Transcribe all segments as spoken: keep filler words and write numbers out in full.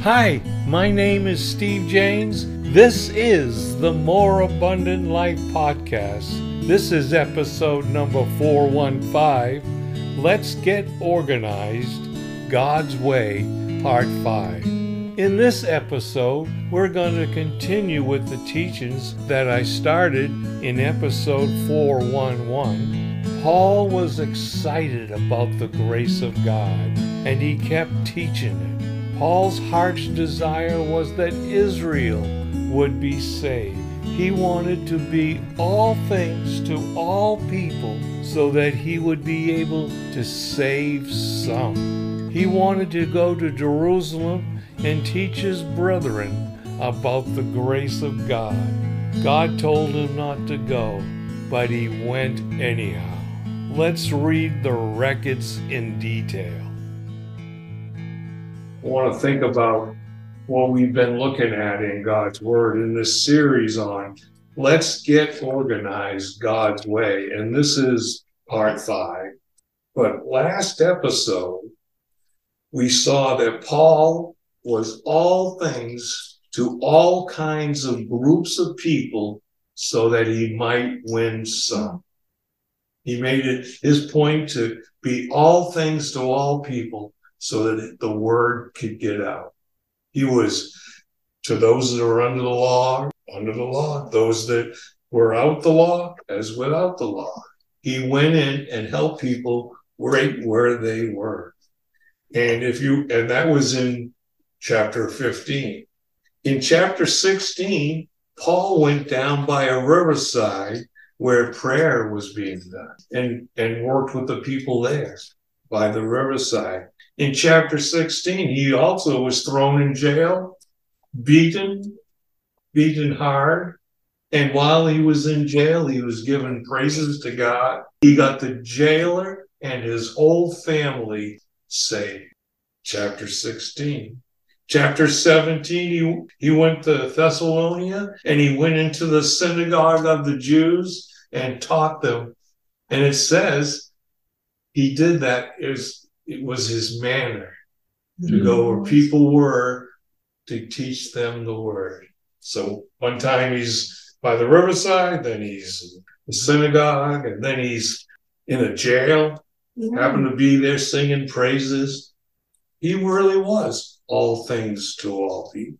Hi, my name is Steve Jaynes. This is the More Abundant Life podcast. This is episode number four one five. Let's Get Organized, God's Way, part five. In this episode, we're going to continue with the teachings that I started in episode four one one. Paul was excited about the grace of God, and he kept teaching it. Paul's heart's desire was that Israel would be saved. He wanted to be all things to all people so that he would be able to save some. He wanted to go to Jerusalem and teach his brethren about the grace of God. God told him not to go, but he went anyhow. Let's read the records in detail. I want to think about what we've been looking at in God's Word in this series on Let's Get Organized, God's Way. And this is part five. But last episode, we saw that Paul was all things to all kinds of groups of people so that he might win some. He made it his point to be all things to all people so that the word could get out. He was, to those that are under the law, under the law, those that were out the law, as without the law. He went in and helped people right where they were. And if you, and that was in chapter fifteen. In chapter sixteen, Paul went down by a riverside where prayer was being done and, and worked with the people there by the riverside. In chapter sixteen, he also was thrown in jail, beaten, beaten hard. And while he was in jail, he was giving praises to God. He got the jailer and his whole family saved. Chapter sixteen. Chapter seventeen, he, he went to Thessalonians and he went into the synagogue of the Jews and taught them. And it says he did that. It was, it was his manner to go where people were to teach them the word. So one time he's by the riverside, then he's in the synagogue, and then he's in a jail, yeah. Happened to be there singing praises. He really was all things to all people.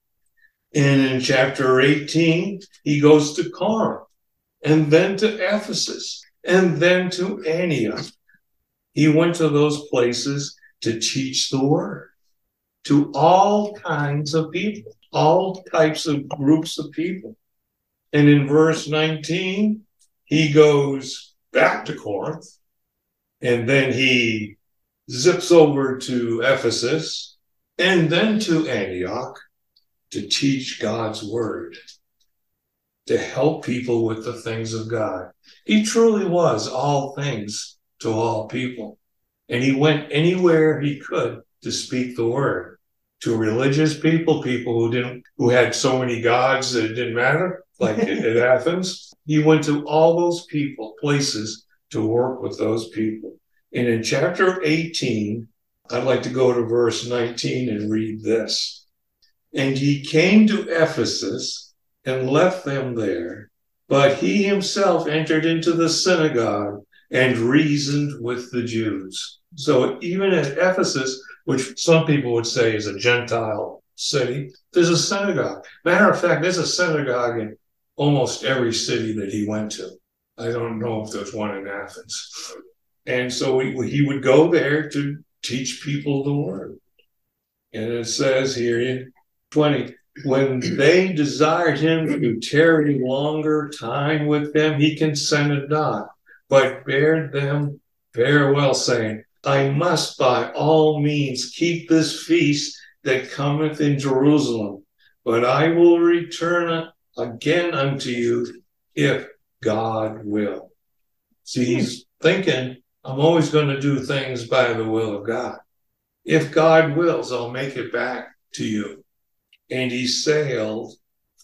And in chapter eighteen, he goes to Corinth, and then to Ephesus, and then to Antioch. He went to those places to teach the word to all kinds of people, all types of groups of people. And in verse nineteen, he goes back to Corinth, and then he zips over to Ephesus, and then to Antioch to teach God's word, to help people with the things of God. He truly was all things to all people. And he went anywhere he could to speak the word to religious people, people who didn't, who had so many gods that it didn't matter, like at Athens. He went to all those people, places to work with those people. And in chapter eighteen, I'd like to go to verse nineteen and read this. And he came to Ephesus and left them there, but he himself entered into the synagogue and reasoned with the Jews. So even at Ephesus, which some people would say is a Gentile city, there's a synagogue. Matter of fact, there's a synagogue in almost every city that he went to. I don't know if there's one in Athens. And so he, he would go there to teach people the word. And it says here in twenty, when they desired him to tarry longer time with them, he consented not, but bade them farewell, saying, I must by all means keep this feast that cometh in Jerusalem, but I will return again unto you if God will. See, he's thinking, I'm always going to do things by the will of God. If God wills, I'll make it back to you. And he sailed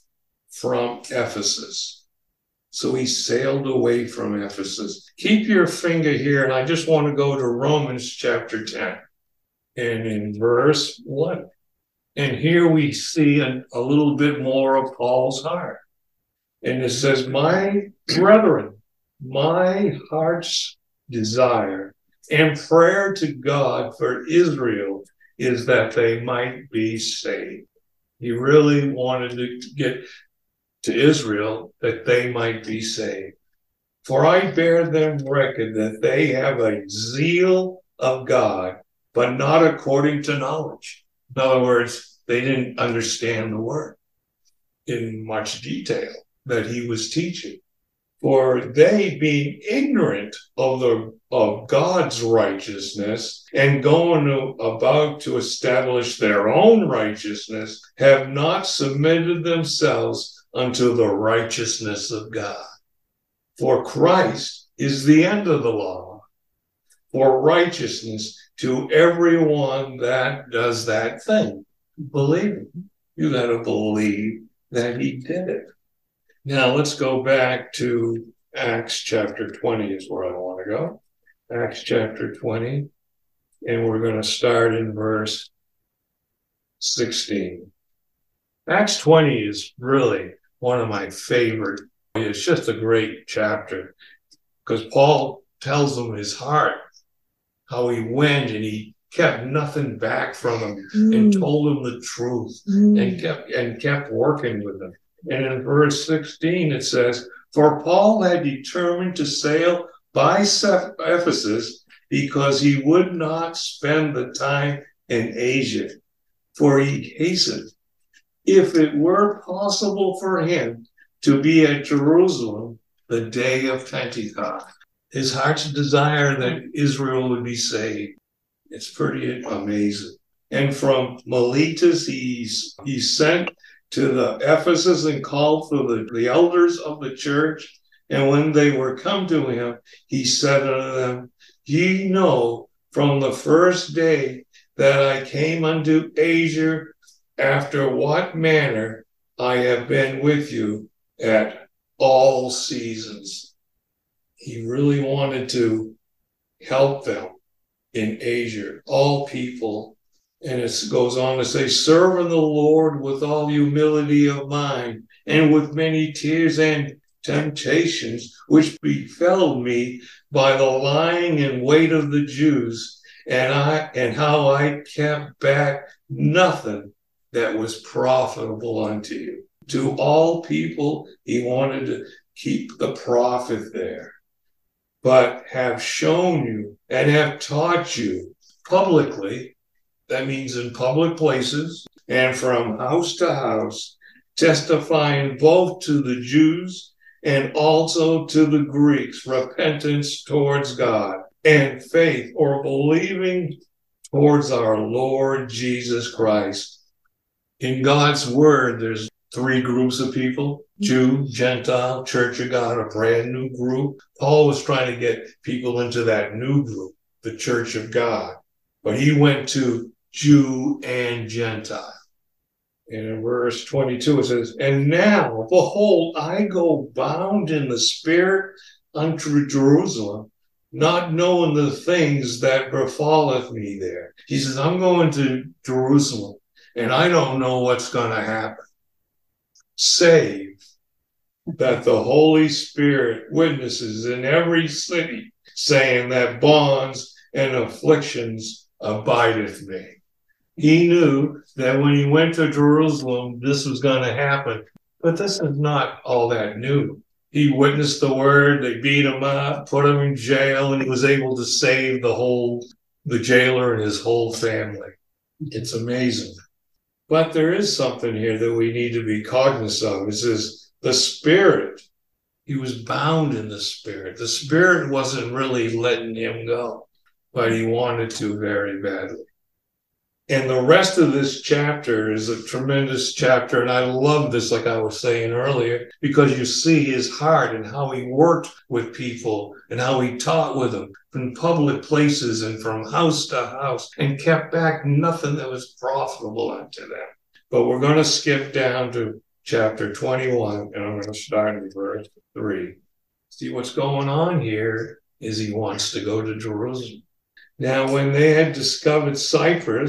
from Ephesus. So he sailed away from Ephesus. Keep your finger here, and I just want to go to Romans chapter ten. And in verse one, And here we see a, a little bit more of Paul's heart. And it says, my brethren, my heart's desire and prayer to God for Israel is that they might be saved. He really wanted to get to Israel that they might be saved. For I bear them record that they have a zeal of God, but not according to knowledge. In other words, they didn't understand the word in much detail that he was teaching. For they, being ignorant of the of God's righteousness and going to, about to establish their own righteousness, have not submitted themselves unto the righteousness of God. For Christ is the end of the law, for righteousness to everyone that does that thing. Believe it. You got to believe that he did it. Now let's go back to Acts chapter twenty is where I want to go. Acts chapter twenty, and we're going to start in verse sixteen. Acts twenty is really one of my favorite. It's just a great chapter because Paul tells them his heart, how he went and he kept nothing back from him mm. and told him the truth mm. and kept and kept working with them. And in verse sixteen, it says, for Paul had determined to sail by Ephesus because he would not spend the time in Asia, for he hastened, if it were possible for him, to be at Jerusalem the day of Pentecost. His heart's desire that Israel would be saved. It's pretty amazing. And from Miletus, he's, he sent to the Ephesus and called for the, the elders of the church. And when they were come to him, he said unto them, ye know from the first day that I came unto Asia, after what manner I have been with you at all seasons. He really wanted to help them in Asia, all people. And it goes on to say, serving the Lord with all humility of mind and with many tears and temptations, which befell me by the lying in wait of the Jews, and I and how I kept back nothing that was profitable unto you. To all people, he wanted to keep the profit there, but have shown you and have taught you publicly. That means in public places and from house to house, testifying both to the Jews and also to the Greeks, repentance towards God and faith or believing towards our Lord Jesus Christ. In God's word, there's three groups of people, Jew, Gentile, Church of God, a brand new group. Paul was trying to get people into that new group, the Church of God. But he went to Jew and Gentile. And in verse twenty-two, it says, and now, behold, I go bound in the Spirit unto Jerusalem, not knowing the things that befalleth me there. He says, I'm going to Jerusalem, and I don't know what's going to happen. Save that the Holy Spirit witnesses in every city, saying that bonds and afflictions abideth me. He knew that when he went to Jerusalem, this was going to happen. But this is not all that new. He witnessed the word, they beat him up, put him in jail, and he was able to save the whole, the jailer and his whole family. It's amazing. But there is something here that we need to be cognizant of. It says the Spirit. He was bound in the Spirit. The Spirit wasn't really letting him go, but he wanted to very badly. And the rest of this chapter is a tremendous chapter. And I love this, like I was saying earlier, because you see his heart and how he worked with people and how he taught with them in public places and from house to house and kept back nothing that was profitable unto them. But we're going to skip down to chapter twenty-one, and I'm going to start in verse three. See, what's going on here is he wants to go to Jerusalem. Now, when they had discovered Cyprus,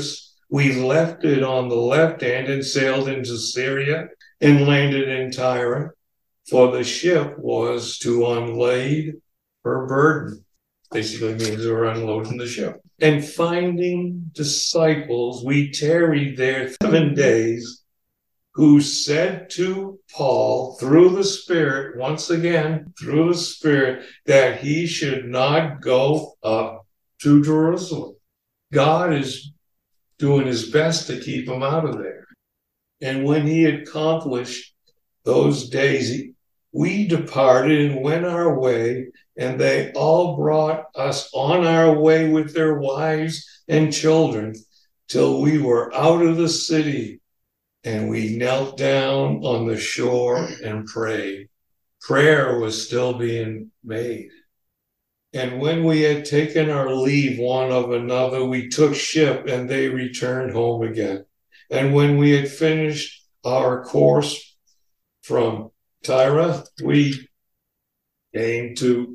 we left it on the left hand and sailed into Syria and landed in Tyre, for the ship was to unlade her burden. Basically means we're unloading the ship. And finding disciples, we tarried there seven days, who said to Paul through the Spirit, once again, through the Spirit, that he should not go up to Jerusalem. God is doing his best to keep him out of there. And when he had accomplished those days, we departed and went our way, and they all brought us on our way with their wives and children till we were out of the city, and we knelt down on the shore and prayed. Prayer was still being made. And when we had taken our leave one of another, we took ship, and they returned home again. And when we had finished our course from Tyre, we came to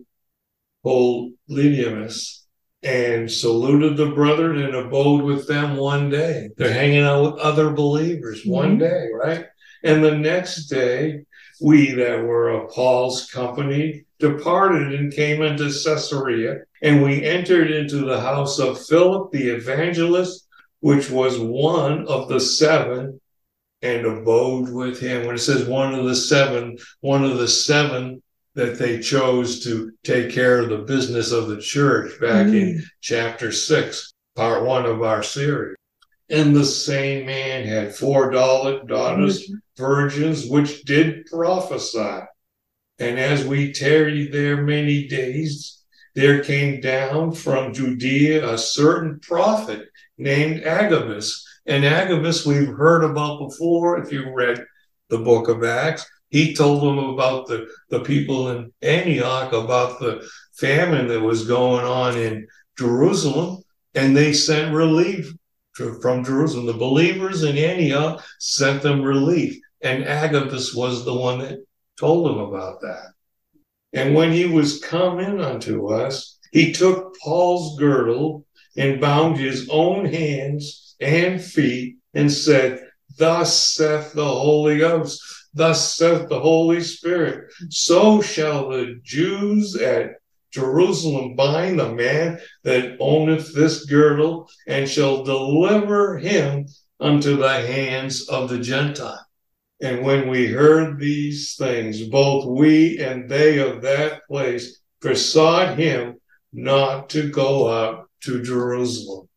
Polynius and saluted the brethren and abode with them one day. They're hanging out with other believers mm-hmm. one day, right? And the next day, we that were of Paul's company departed and came into Caesarea, and we entered into the house of Philip the evangelist, which was one of the seven, and abode with him. When it says one of the seven, one of the seven that they chose to take care of the business of the church back mm. in chapter six, part one of our series. And the same man had four daughters, virgins, which did prophesy. And as we tarried there many days, there came down from Judea a certain prophet named Agabus. And Agabus we've heard about before, if you read the book of Acts. He told them about the, the people in Antioch, about the famine that was going on in Jerusalem, and they sent relief to, from Jerusalem. The believers in Antioch sent them relief, and Agabus was the one that told them about that. And when he was come in unto us, he took Paul's girdle and bound his own hands and feet, and said, Thus saith the Holy Ghost, thus saith the Holy Spirit, so shall the Jews at Jerusalem bind the man that owneth this girdle, and shall deliver him unto the hands of the Gentiles. And when we heard these things, both we and they of that place besought him not to go up to Jerusalem.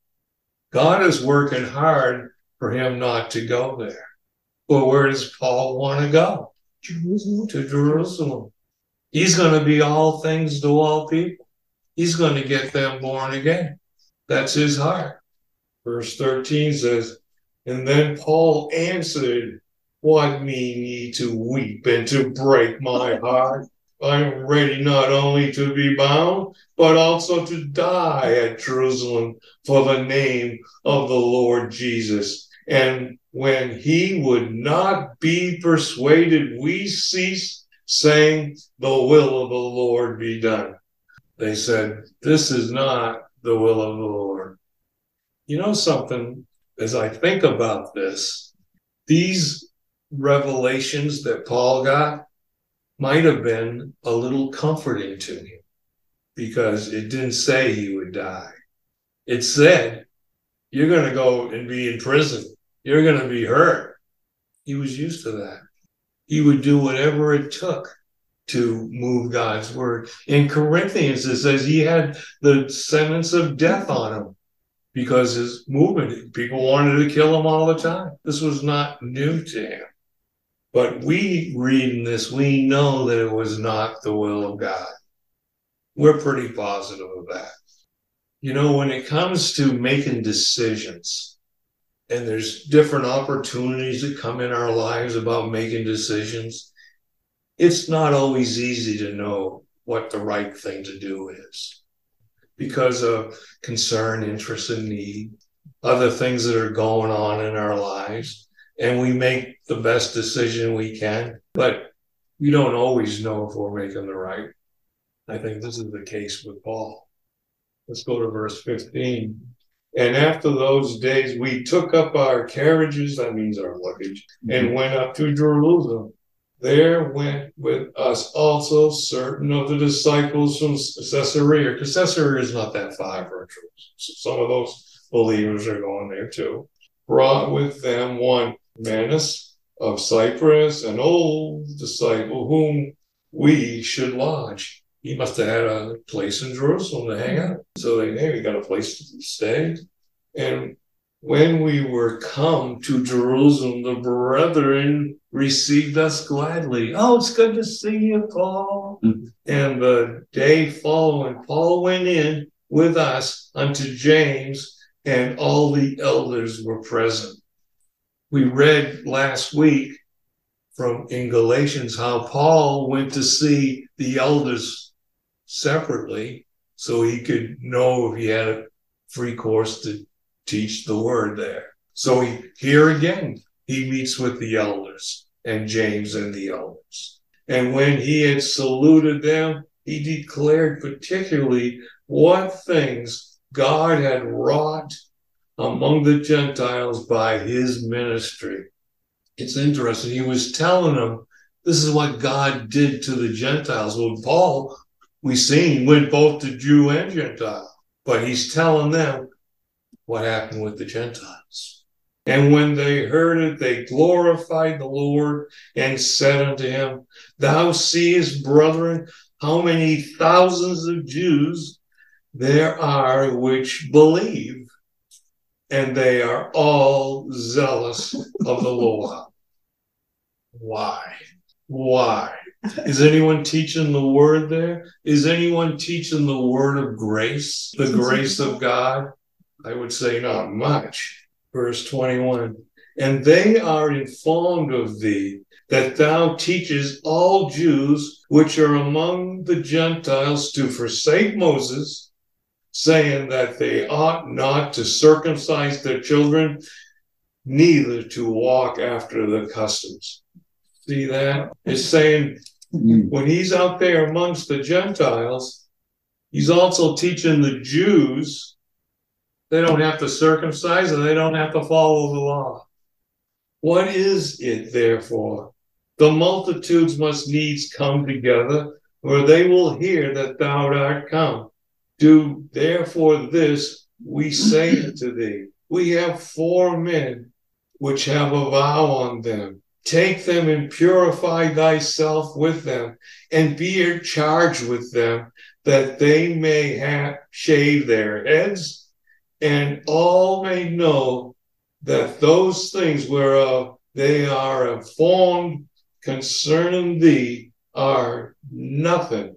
God is working hard for him not to go there. Well, where does Paul want to go? Jerusalem. To Jerusalem. He's going to be all things to all people. He's going to get them born again. That's his heart. Verse thirteen says, And then Paul answered, What mean ye to weep and to break my heart? I am ready not only to be bound, but also to die at Jerusalem for the name of the Lord Jesus. And when he would not be persuaded, we ceased, saying, The will of the Lord be done. They said, This is not the will of the Lord. You know something, as I think about this, these revelations that Paul got might have been a little comforting to him, because it didn't say he would die. It said, you're going to go and be in prison. You're going to be hurt. He was used to that. He would do whatever it took to move God's word. In Corinthians, it says he had the sentence of death on him because his movement, people wanted to kill him all the time. This was not new to him. But we reading this, we know that it was not the will of God. We're pretty positive of that. You know, when it comes to making decisions, and there's different opportunities that come in our lives about making decisions, it's not always easy to know what the right thing to do is because of concern, interest, and need, other things that are going on in our lives. And we make the best decision we can, but we don't always know if we're making the right. I think this is the case with Paul. Let's go to verse fifteen. And after those days, we took up our carriages, that means our luggage, and went up to Jerusalem. There went with us also certain of the disciples from Caesarea, because Caesarea is not that far from Jerusalem. So some of those believers are going there too. Brought with them one Manus of Cyprus, an old disciple whom we should lodge. He must have had a place in Jerusalem to hang out. So they, hey, we got a place to stay. And when we were come to Jerusalem, the brethren received us gladly. Oh, it's good to see you, Paul. Mm-hmm. And the day following, Paul went in with us unto James, and all the elders were present. We read last week from in Galatians how Paul went to see the elders separately so he could know if he had a free course to teach the word there. So he, here again, he meets with the elders and James and the elders. And when he had saluted them, he declared particularly what things God had wrought among the Gentiles by his ministry. It's interesting. He was telling them, this is what God did to the Gentiles. Well, Paul, we seen, went both to Jew and Gentile, but he's telling them what happened with the Gentiles. And when they heard it, they glorified the Lord and said unto him, thou seest, brethren, how many thousands of Jews there are which believe, and they are all zealous of the law. Why? Why? Is anyone teaching the word there? Is anyone teaching the word of grace, the grace of God? I would say not much. Verse twenty-one, and they are informed of thee, that thou teachest all Jews which are among the Gentiles to forsake Moses, saying that they ought not to circumcise their children, neither to walk after the customs. See that? It's saying when he's out there amongst the Gentiles, he's also teaching the Jews they don't have to circumcise and they don't have to follow the law. What is it, therefore? The multitudes must needs come together, or they will hear that thou art come. Do therefore this, we say unto thee. We have four men which have a vow on them. Take them and purify thyself with them, and be charged with them, that they may have shave their heads, and all may know that those things whereof they are informed concerning thee are nothing.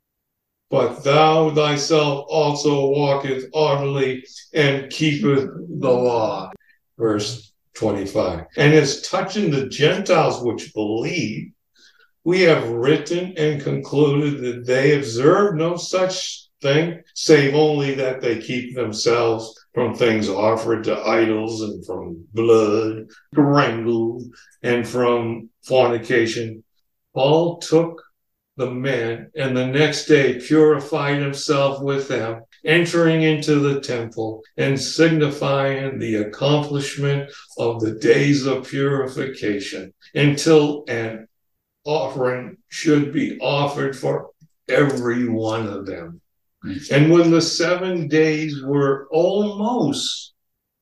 But thou thyself also walketh orderly and keepeth the law. Verse twenty-five. And as touching the Gentiles which believe, we have written and concluded that they observe no such thing, save only that they keep themselves from things offered to idols, and from blood, strangled, and from fornication. Paul took the men, and the next day purified himself with them, entering into the temple and signifying the accomplishment of the days of purification, until an offering should be offered for every one of them. And when the seven days were almost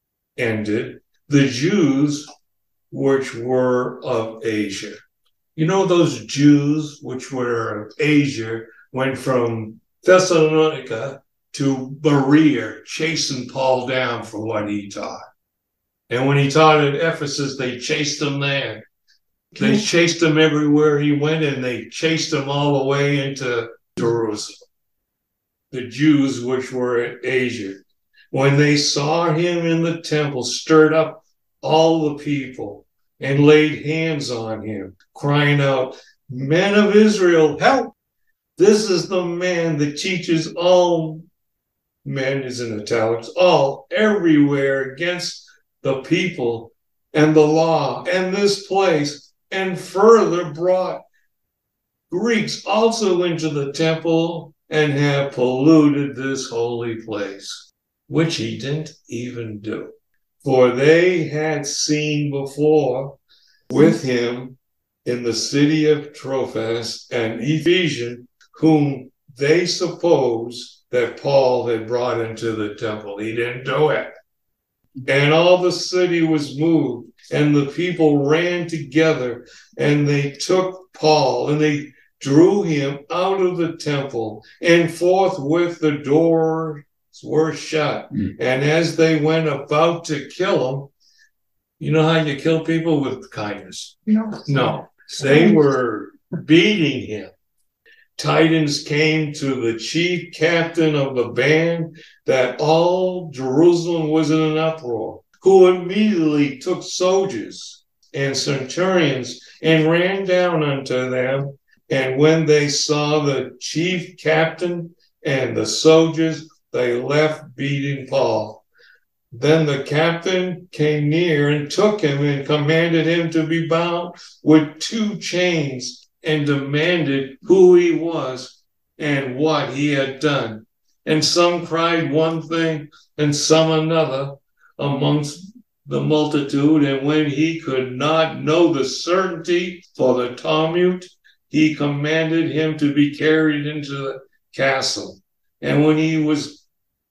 ended, the Jews which were of Asia. You know, those Jews which were of Asia went from Thessalonica to Berea, chasing Paul down for what he taught. And when he taught at Ephesus, they chased him there. They chased him everywhere he went, and they chased him all the way into Jerusalem. The Jews which were at Asia, when they saw him in the temple, stirred up all the people and laid hands on him, crying out, Men of Israel, help! This is the man that teaches all men, is in italics, all, everywhere against the people and the law and this place, and further brought Greeks also into the temple and have polluted this holy place. which he didn't even do. For they had seen before with him in the city of Trophas an Ephesian, whom they supposed that Paul had brought into the temple. He didn't do it. And all the city was moved, and the people ran together, and they took Paul, and they drew him out of the temple, and forthwith the doors were shut. Mm. And as they went about to kill him, you know how you kill people? With kindness? No. No. They were beating him. Tidings came to the chief captain of the band that all Jerusalem was in an uproar, who immediately took soldiers and centurions and ran down unto them. And when they saw the chief captain and the soldiers, they left beating Paul. Then the captain came near and took him and commanded him to be bound with two chains, and demanded who he was and what he had done. And some cried one thing and some another amongst the multitude. And when he could not know the certainty for the tumult, he commanded him to be carried into the castle. And when he was,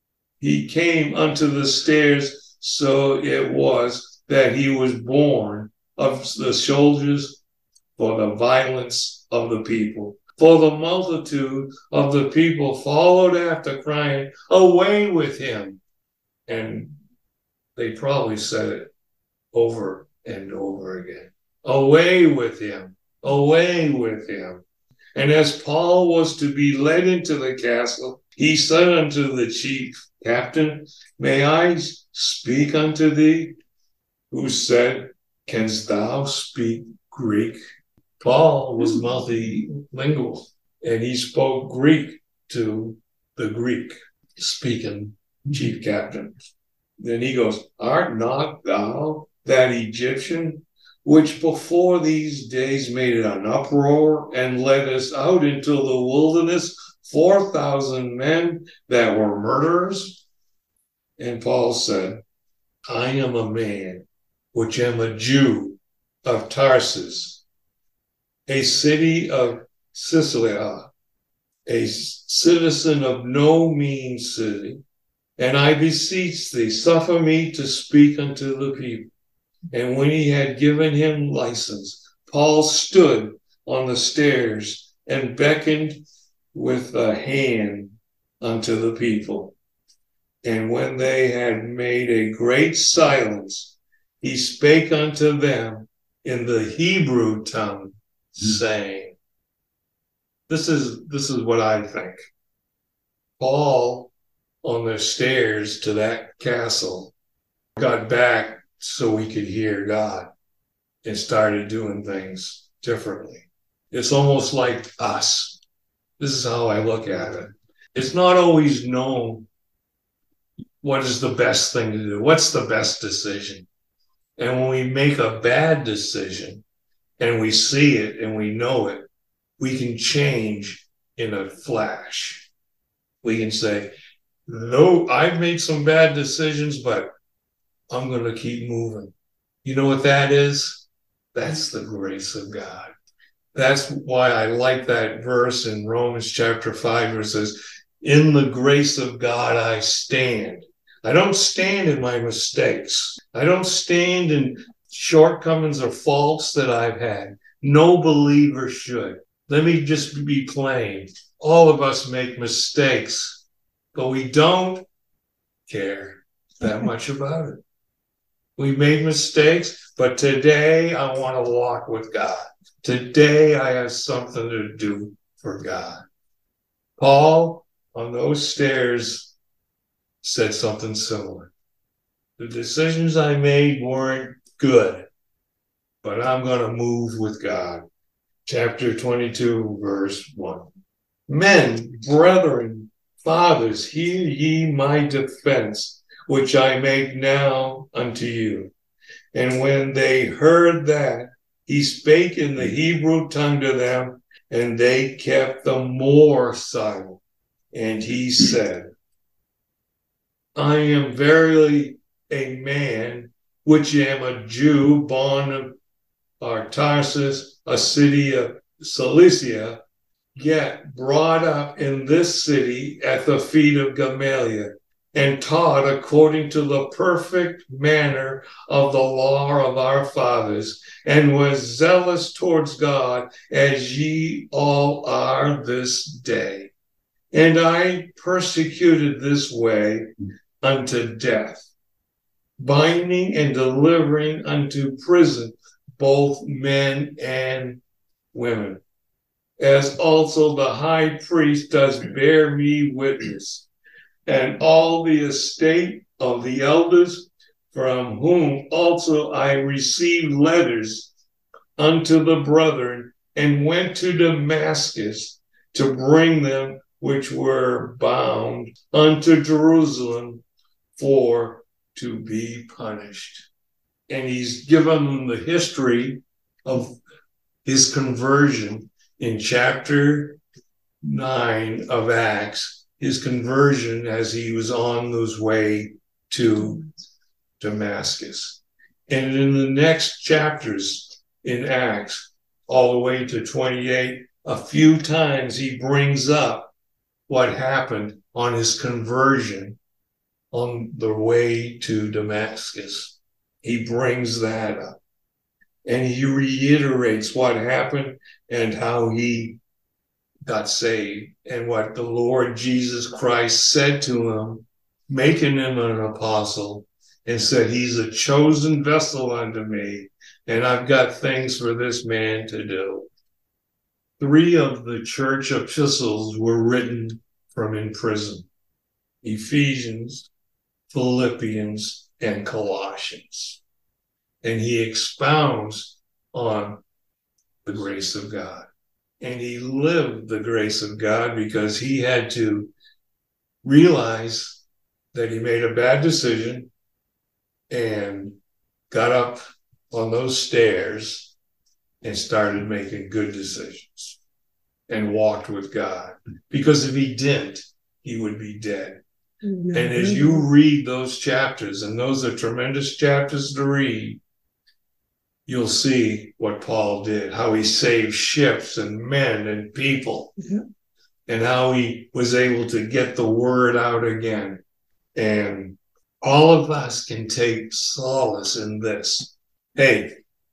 he came unto the stairs, so it was that he was borne of the soldiers for the violence of the people. For the multitude of the people followed after, crying, away with him. And they probably said it over and over again. Away with him. Away with him. And as Paul was to be led into the castle, he said unto the chief captain, may I speak unto thee? Who said, canst thou speak Greek? Paul was multilingual, and he spoke Greek to the Greek-speaking chief captain. Then he goes, art not thou that Egyptian, which before these days made an uproar and led us out into the wilderness, four thousand men that were murderers? And Paul said, I am a man which am a Jew of Tarsus, a city of Cilicia, a citizen of no mean city, and I beseech thee, suffer me to speak unto the people. And when he had given him license, Paul stood on the stairs and beckoned with a hand unto the people. And when they had made a great silence, he spake unto them in the Hebrew tongue, saying, this is this is what I think. Paul, on the stairs to that castle, got back so he could hear God and started doing things differently. It's almost like us. This is how I look at it. It's not always known what is the best thing to do. What's the best decision? And when we make a bad decision, and we see it and we know it, we can change in a flash. We can say, no, I've made some bad decisions, but I'm going to keep moving. You know what that is? That's the grace of God. That's why I like that verse in Romans chapter five, where it says, in the grace of God I stand. I don't stand in my mistakes. I don't stand in shortcomings or faults that I've had. No believer should. Let me just be plain. All of us make mistakes, but we don't care that much about it. We made mistakes, but today I want to walk with God. Today I have something to do for God. Paul, on those stairs, said something similar. The decisions I made weren't good, but I'm going to move with God. Chapter twenty-two, verse one. Men, brethren, fathers, hear ye my defense, which I make now unto you. And when they heard that, he spake in the Hebrew tongue to them, and they kept the more silent. And he said, I am verily a man, which am a Jew, born of Tarsus, a city of Cilicia, yet brought up in this city at the feet of Gamaliel, and taught according to the perfect manner of the law of our fathers, and was zealous towards God, as ye all are this day. And I persecuted this way unto death, binding and delivering unto prison both men and women, as also the high priest does bear me witness, and all the estate of the elders, from whom also I received letters unto the brethren, and went to Damascus to bring them which were bound unto Jerusalem for to be punished. And he's given them the history of his conversion in chapter nine of Acts, his conversion as he was on his way to Damascus. And in the next chapters in Acts, all the way to twenty-eight, a few times he brings up what happened on his conversion on the way to Damascus. He brings that up. And he reiterates what happened and how he got saved and what the Lord Jesus Christ said to him, making him an apostle, and said, he's a chosen vessel unto me, and I've got things for this man to do. Three of the church epistles were written from in prison: Ephesians, Philippians, and Colossians. And he expounds on the grace of God. And he lived the grace of God because he had to realize that he made a bad decision and got up on those stairs and started making good decisions and walked with God. Because if he didn't, he would be dead. Mm-hmm. And as you read those chapters, and those are tremendous chapters to read, you'll see what Paul did, how he saved ships and men and people, mm-hmm. and how he was able to get the word out again. And all of us can take solace in this. Hey,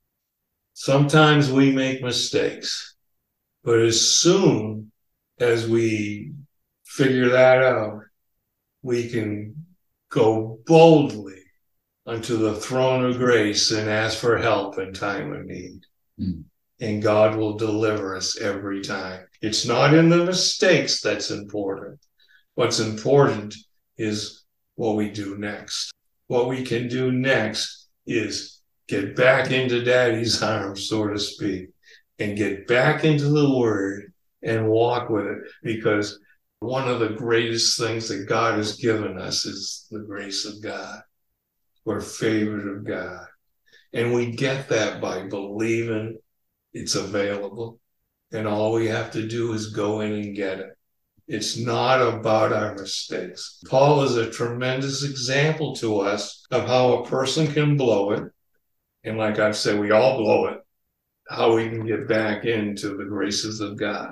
sometimes we make mistakes, but as soon as we figure that out, we can go boldly unto the throne of grace and ask for help in time of need. Mm. And God will deliver us every time. It's not in the mistakes that's important. What's important is what we do next. What we can do next is get back into Daddy's arms, so to speak, and get back into the Word and walk with it, because one of the greatest things that God has given us is the grace of God. We're favored of God. And we get that by believing it's available. And all we have to do is go in and get it. It's not about our mistakes. Paul is a tremendous example to us of how a person can blow it. And like I've said, we all blow it. How we can get back into the graces of God.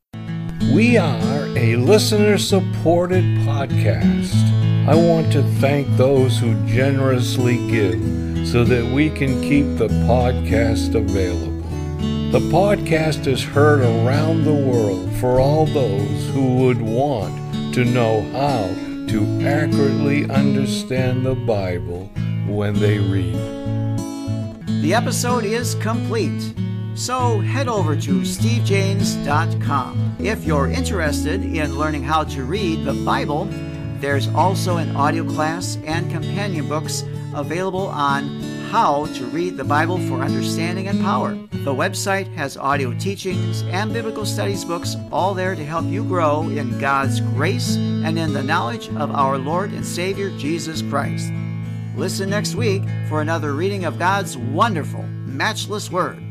We are a listener-supported podcast. I want to thank those who generously give so that we can keep the podcast available. The podcast is heard around the world for all those who would want to know how to accurately understand the Bible when they read. The episode is complete. So head over to steve jaynes dot com. If you're interested in learning how to read the Bible, there's also an audio class and companion books available on how to read the Bible for understanding and power. The website has audio teachings and biblical studies books, all there to help you grow in God's grace and in the knowledge of our Lord and Savior Jesus Christ. Listen next week for another reading of God's wonderful, matchless Word.